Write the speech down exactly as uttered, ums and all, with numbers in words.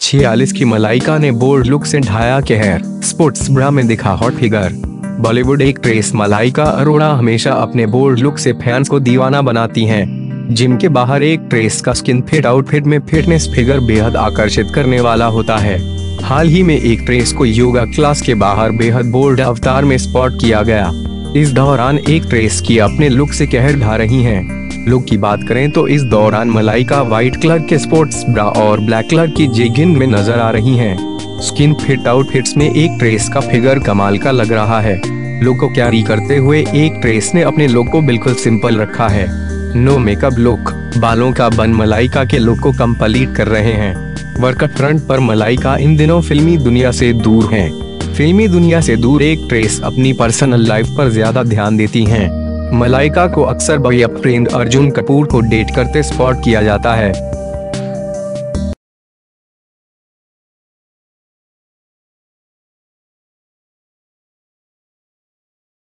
छियालीस की मलाइका ने बोल्ड लुक से ढाया कहर, स्पोर्ट्स ब्रा में दिखा hot figure. Bollywood actress Malaika Arora हमेशा अपने बोल्ड लुक से फैंस को दीवाना बनाती हैं। जिम के बाहर एक्ट्रेस का स्किन फिट आउटफिट में फिटनेस फिगर बेहद आकर्षित करने वाला होता है। हाल ही में एक्ट्रेस को योगा क्लास के बाहर बेहद बोल्ड अवतार में स्पॉट किया गया। इस दौरान एक्ट्रेस की अपने लुक से कहर ढा रही हैं। लुक की बात करें तो इस दौरान मलाइका व्हाइट कलर के स्पोर्ट्स ब्रा और ब्लैक कलर की जेगिंग में नजर आ रही हैं। स्किन फिट आउटफिट्स में एक्ट्रेस का फिगर कमाल का लग रहा है। लुक को कैरी करते हुए एक्ट्रेस ने अपने लुक को बिल्कुल सिंपल रखा है। नो मेकअप लुक, बालों का बन मलाइका के लुक को कंप्लीट कर रहे हैं। वर्कआउट फ्रंट पर मलाइका इन दिनों फिल्मी दुनिया से दूर हैं। फिल्मी दुनिया से दूर एक्ट्रेस अपनी पर्सनल लाइफ पर ज्यादा ध्यान देती हैं। मलाइका को अक्सर बॉयफ्रेंड अर्जुन कपूर को डेट करते स्पॉट किया जाता है।